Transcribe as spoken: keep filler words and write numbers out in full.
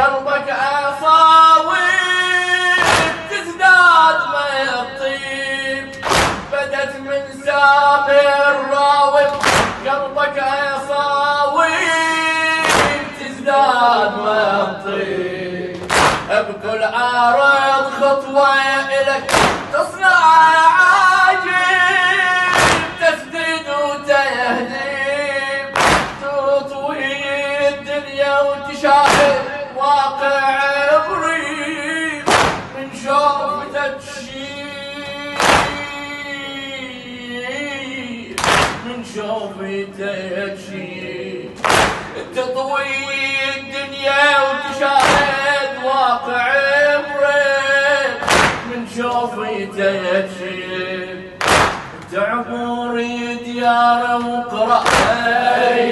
قلبك عصاوي تزداد ما يطيب، بدت من سامي الراوي قلبك عصاوي تزداد ما يطيب، بكل عارض خطوة إلك تصنع عاجب، تسدد وتهديب، تطوي الدنيا وتشاهد واقع بريب، من شوفتك شيب، من شوفتك شيب، تطوي الدنيا وتشاهد واقع بريب، من شوفتك شيب، تعبر ديار وقرأ